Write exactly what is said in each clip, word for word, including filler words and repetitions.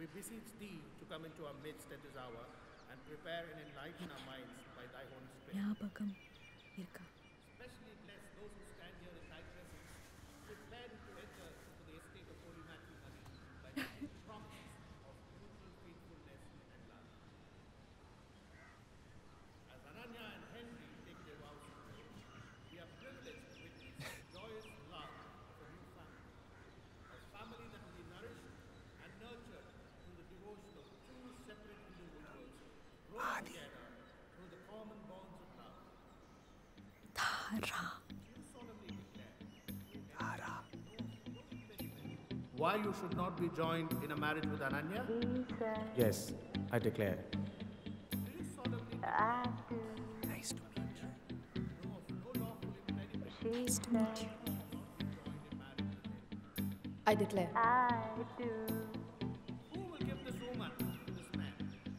We beseech thee to come into our midst at this hour and prepare and enlighten our minds by thy Holy Spirit. ஞாபகம் இருக்கா? Especially bless those who stand here in thy presence, prepared to enter into the estate of holy matrimony by the promises of mutual faithfulness and love. As Ananya and Henry take their vows today, we are privileged to witness the joyous love of a new family, a family that will be nourished and nurtured through the devotion of two separate individuals, grown together through the common bonds of love. Tara. Tara. Why you should not be joined in a marriage with Ananya? Yes, I declare. Nice to meet you. Nice to meet you. I declare. I do. Who will give this woman to this man?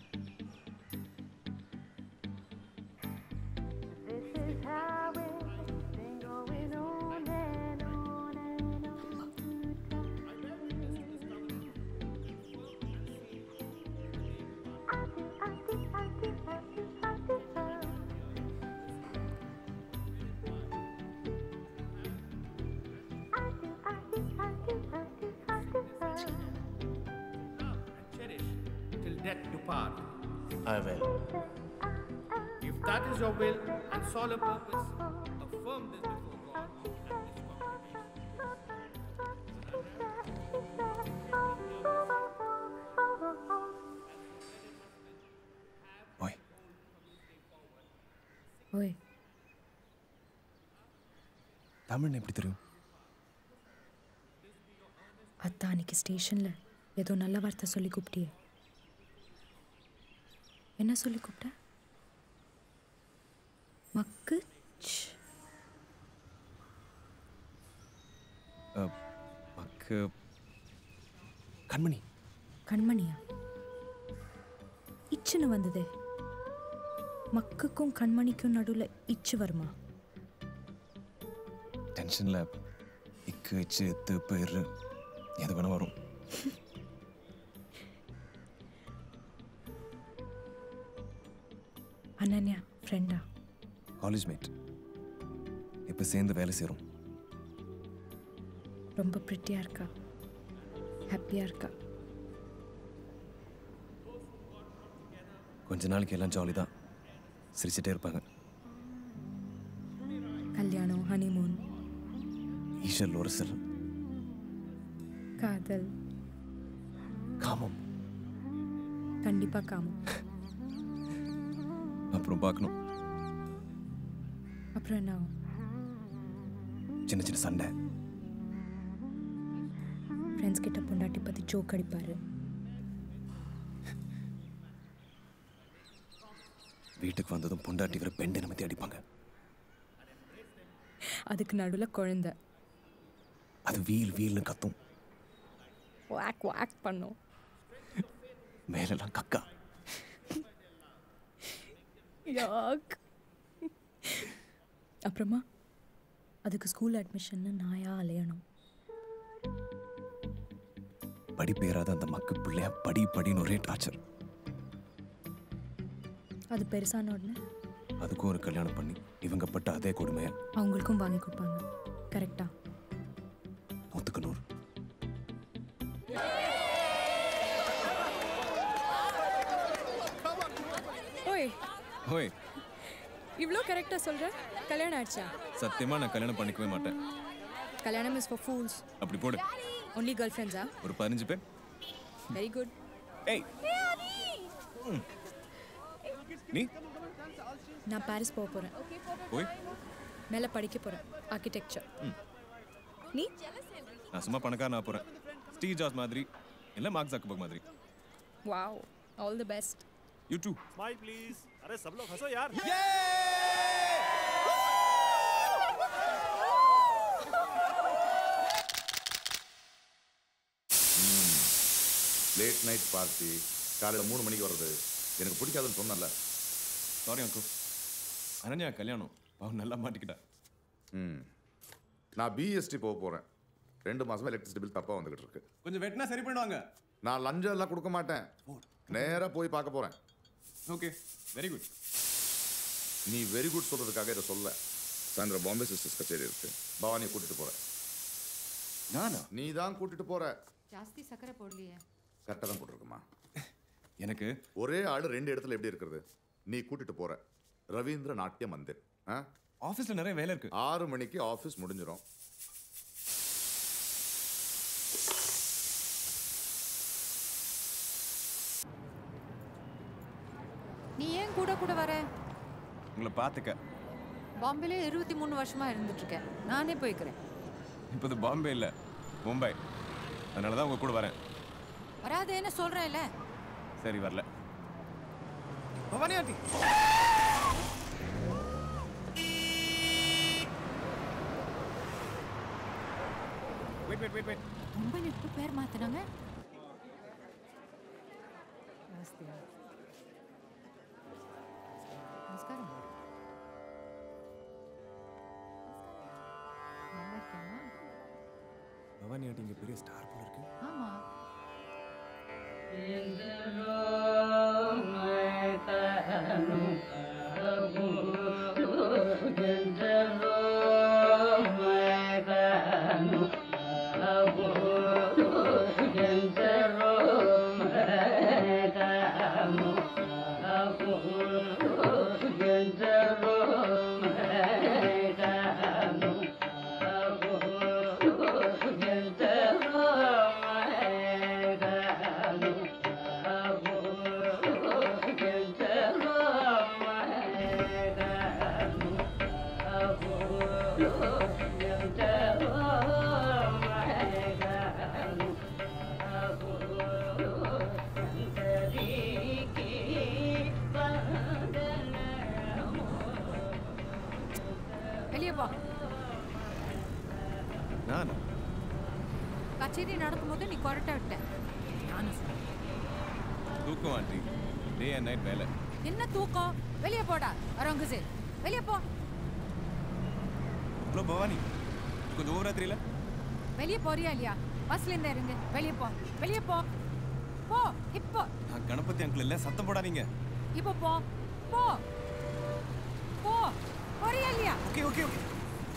This is how it's been going on and on and on. I bear witness to this covenant. Confirm and seal in the name of I do, I do, I do, I do, I do, I do. I do, I do, I do, I do, I do, I do. love and cherish till death do part. I will. If that is your will and solemn purpose, affirm this before God and this congregation. ஓய் ஓய், தமிழ் எப்படி தெரியும்? அத்தா அன்னைக்கு ஸ்டேஷன்ல ஏதோ நல்ல வார்த்தை சொல்லி கூப்பிட்டியே. என்ன சொல்லி கூப்பிட்ட? மக்கு அஹ், மக்கு கண்மணி. கண்மணியா? இச்சுன்னு வந்ததே. மக்குக்கும் கண்மணிக்கும் நடுவில் இச்சு வருமா? டென்ஷனில் இக்கு இச்சு எத்து பேர் எது வேணா வரும். அனன்யா ஃப்ரெண்டா? College mate. இப்போ சேர்ந்து வேலை செய்கிறோம். ரொம்ப ப்ரிட்டியாக இருக்கா? ஹாப்பியாக இருக்கா? கொஞ்ச நாளைக்கு எல்லாம் ஜாலி தான், சிரிச்சிட்டே இருப்பாங்க. கல்யாணம், ஹனிமூன், ஈஷல் ஒரசல், காதல், காமம், கண்டிப்பாக காமம். அப்புறம் பார்க்கணும். அப்புறம் என்ன ஆகும்? சின்ன சின்ன சண்டை. ஃப்ரெண்ட்ஸ் கிட்ட பொண்டாட்டி பற்றி ஜோக் அடிப்பார். வீட்டுக்கு வந்ததும் பொண்டாட்டி வர பெண்டை நமத்தி அடிப்பாங்க. அதுக்கு நடுவில் குழந்தை அது வீல் வீல்னு கத்தும். வாக் வாக் பண்ணும். மேலெல்லாம் கக்கா. யாக். அப்புறமா அதுக்கு ஸ்கூல் அட்மிஷன்னு நாயா அலையணும். படிப்பேறாத அந்த மக்கு பிள்ளையா படி படின்னு ஒரே டார்ச்சர். அது பெருசான உடனே அதுக்கும் ஒரு கல்யாணம் பண்ணி இவங்க பட்ட அதே கொடுமையா அவங்களுக்கும் வாங்கி கொடுப்பாங்க. கரெக்டா? நூற்றுக்கு நூறு. ஓய், ஓய், இவ்வளோ கரெக்டாக சொல்கிற. கல்யாணம் ஆயிடுச்சா? சத்தியமா நான் கல்யாணம் பண்ணிக்கவே மாட்டேன். கல்யாணம் இஸ் ஃபார் ஃபூல்ஸ். அப்படி போடு. ஒன்லி கேர்ள் ஃப்ரெண்ட்ஸா? ஒரு பதினஞ்சு பேர். Very good. ஏய், ம். நீ நான் பாரிஸ் போக போகிறேன். போய் மேலே படிக்க போகிறேன், ஆர்கிடெக்சர். நீ? நான் சும்மா பணக்காரன் ஆக போறேன். ஸ்டீவ் ஜாப்ஸ் மாதிரி இல்லை மார்க் ஜக்கர்பர்க் மாதிரி. Wow, all the best. You too. Smile please. अरे सब लोग हंसो यार. லேட் நைட் பார்ட்டி காலையில் மூணு மணிக்கு வர்றது எனக்கு பிடிக்காதுன்னு சொன்னல. சாரி அங்கு. அனன்யா கல்யாணம் அவன் நல்லா மாட்டிக்கிட்டா. ம் நான் பிஎஸ்டி போக போகிறேன். ரெண்டு மாதமாக எலக்ட்ரிசிட்டி பில் தப்பாக வந்துக்கிட்டு இருக்கு. கொஞ்சம் வெட்டினா சரி பண்ணுவாங்க. நான் லஞ்சம் எல்லாம் கொடுக்க மாட்டேன். நேரா போய் பார்க்க போறேன். Okay, very good. நீ வெரி குட் சொல்றதுக்காக இதை சொல்ல. சாயந்தரம் பாம்பே சிஸ்டர்ஸ் கச்சேரி இருக்கு. பவானியை கூட்டிட்டு போற. நானா? நீ தான் கூட்டிட்டு போற. ஜாஸ்தி சக்கரை போடலையே. கரெக்டாக தான் போட்டிருக்குமா? எனக்கு ஒரே ஆள் ரெண்டு இடத்துல எப்படி இருக்கிறது? நீ கூட்டிட்டு போற. ரவீந்திர நாட்டிய மந்திர். ஆஃபீஸில் நிறைய வேலை இருக்கு. ஆறு மணிக்கு ஆஃபீஸ் முடிஞ்சிடும். நீ ஏன் கூட கூட வர? உங்களை பார்த்துக்க. பாம்பேல இருபத்தி மூணு வருஷமா இருந்துட்டு இருக்கேன். நானே போய்க்கிறேன். இப்போ இது பாம்பே இல்லை, மும்பை. அதனால தான் உங்க கூட வரேன். வராதேன்னு சொல்றேன்ல. சரி, வரல. Bhavani aunty, wait wait wait wait. மும்பைல இப்போ பேர் மாத்தினாங்க. நமஸ்காரம். நல்லா இருக்கேம்மா. பவானி ஆண்டி இங்கே பெரிய ஸ்டார் போல இருக்கு. ஆமா. கச்சேரி நடக்கும்போது நீ கொரட்டை விட்ட. நானும் தூக்கம் ஆண்டி, டே அண்ட் நைட் வேலை. என்ன தூக்கம்? வெளியே போடா அரங்கசேல், வெளியே போ. ஹலோ பவானி, கொஞ்சம் ஓவரா தெரியல. வெளியே போறியா இல்லையா? பஸ்ல இருந்து இறங்கு, வெளியே போ, வெளியே போ, போ இப்போ. நான் கணபதி அங்கிள் இல்ல, சத்தம் போடாதீங்க. இப்போ போ, போ, போ, போறியா இல்லையா? Okay okay okay.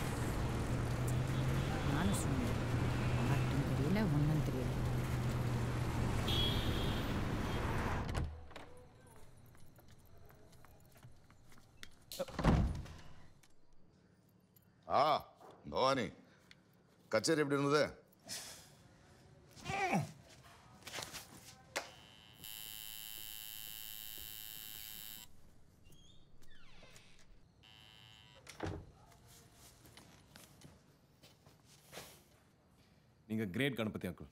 நானும் சொன்னேன், ஒன்றும் தெரியல, ஒன்றும் தெரியல. ஆ பவானி, கச்சேரி எப்படி இருந்தது? நீங்க கிரேட் கணபதி அங்கிள்,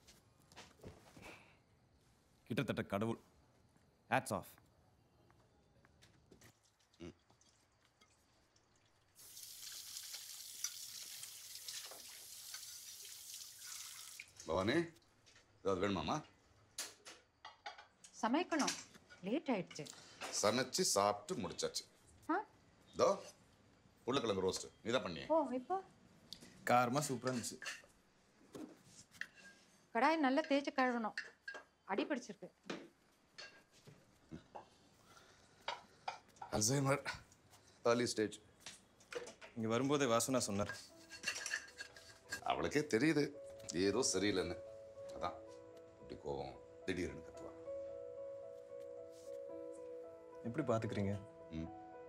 கிட்டத்தட்ட கடவுள். Hats off. பவானி, ஏதாவது வேணுமாமா? சமைக்கணும், லேட் ஆயிடுச்சு. சமைச்சு சாப்பிட்டு முடிச்சாச்சு. இதோ உருளைக்கிழங்கு ரோஸ்ட் நீ தான் பண்ணிய. ஓ, இப்போ காரமா சூப்பரா இருந்துச்சு. கடாய் நல்லா தேய்ச்சி கழுவணும், அடி பிடிச்சிருக்கு. Alzheimer early stage. இங்க வரும்போதே வாசனா சொன்னார். அவளுக்கே தெரியுது ஏதோ சரியில்லைன்னு. அதான் இப்படி கோவம் திடீர்னு கத்துவா. எப்படி பாத்துக்கிறீங்க? ம்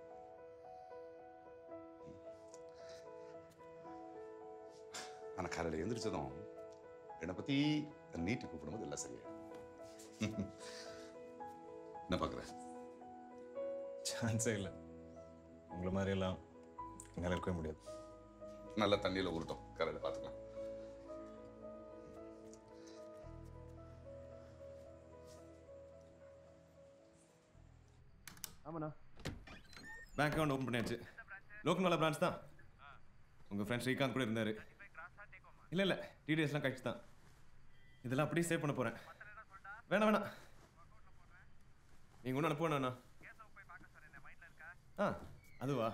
ஆனால் காலையில் எழுந்திரிச்சதும் என்னை பற்றி நீட்டி கூப்பிடும்போது எல்லாம் சரியாயிடும். என்ன பார்க்குற? சான்ஸே இல்லை. உங்களை மாதிரி எல்லாம் என்னால் இருக்கவே முடியாது. நல்ல தண்ணியில் உருட்டும், காலையில் பார்த்துக்கலாம். ஆமாண்ணா, பேங்க் அக்கௌண்ட் ஓப்பன் பண்ணியாச்சு. லோக்கல் பிரான்ச் தான். உங்கள் ஃப்ரெண்ட் ஸ்ரீகாந்த் கூட இருந்தார். இல்லை இல்லை, டீடைல்ஸ்லாம் கழிச்சு தான். இதெல்லாம் அப்படியே சேவ் பண்ண போகிறேன். வேணாம் வேணாம், நீங்கள் ஒன்றும் அனுப்புவேண்ணா. ஆ அதுவா?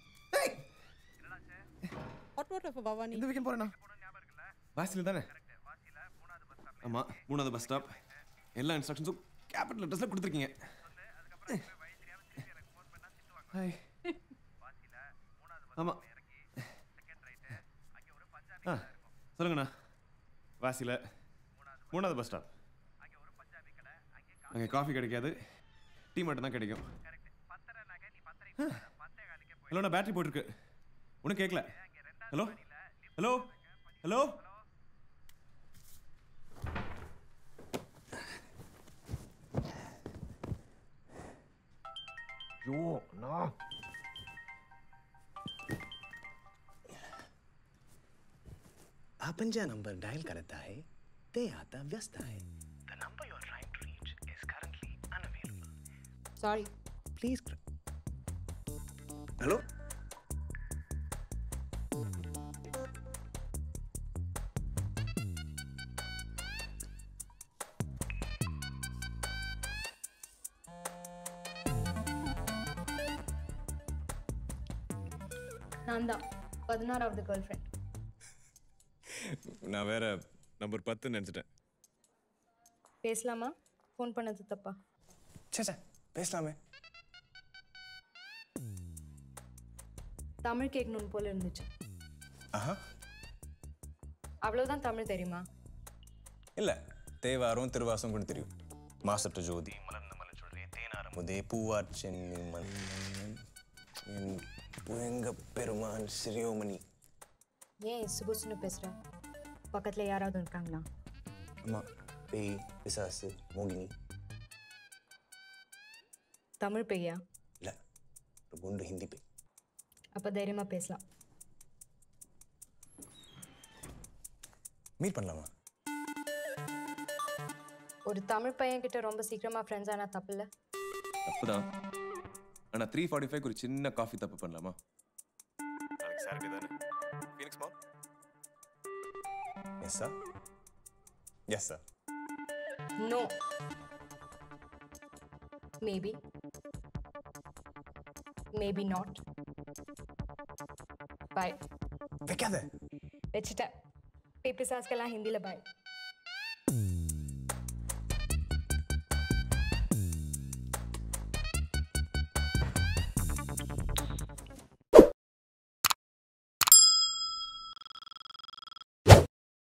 இந்த வீக்கெண்ட் போகிறேண்ணா. வாசியில் தானே? ஆமாம், மூணாவது பஸ் ஸ்டாப். எல்லா இன்ஸ்ட்ரக்ஷன்ஸும் கேபிட்டல் லெட்டர்ஸில் கொடுத்துருக்கீங்க. ஹாய். ஆமாம். ஆ சொல்லுங்கண்ணா. வாசியில் மூணாவது பஸ் ஸ்டாப். அங்கே காஃபி கிடைக்காது, டீ மட்டும் தான் கிடைக்கும். ஹலோ, நான் பேட்டரி போட்டிருக்கு, ஒன்றும் கேட்கல. ஹலோ ஹலோ ஹலோ யோ நா अपन जो नंबर डायल करता है ते आता व्यस्त है. The number you are trying to reach is currently unavailable. Sorry. Please. Hello? நான் தான் பதினாறாவது கேர்ள் ஃப்ரெண்ட். நான் வேற நம்பர் பத்து நினச்சிட்டேன். பேசலாமா? ஃபோன் பண்ணது தப்பா? சே சே பேசலாமே. தமிழ் கேட்கணும்னு போல இருந்துச்சு. ஆஹா. அவ்வளோதான் தமிழ் தெரியுமா? இல்லை, தேவாரம் திருவாசம் கூட தெரியும். மாசற்ற ஜோதி, மலர்ந்த மலச்சுடரே, தேனாரமுதே, பூவார் சென்னி மன்னன், புயங்க பெருமான் சிறியோமணி. ஏன் சுபுசுன்னு பேசுகிற? பக்கத்தில் யாராவது இருக்காங்களா? அம்மா, பேய், பிசாசு, மோகினி. தமிழ் பேயா? இல்லை, ஒரு குண்டு ஹிந்தி பேய். அப்போ தைரியமாக பேசலாம். மீட் பண்ணலாமா? ஒரு தமிழ் பையன்கிட்ட ரொம்ப சீக்கிரமாக ஃப்ரெண்ட்ஸ் ஆனால் தப்பு இல்லை. தப்பு தான். ஆனால் த்ரீ ஃபார்ட்டி ஃபைவ் ஒரு சின்ன காஃபி தப்பு பண்ணலாமா? நாளைக்கு சாட்டர்டே தானே? Phoenix mall? Yes sir. Yes sir. No. Maybe. Maybe not. Bye. வைக்காத. வச்சுட்டேன். பேப்பர் சாஸ்கெல்லாம் ஹிந்தியில் பாய்.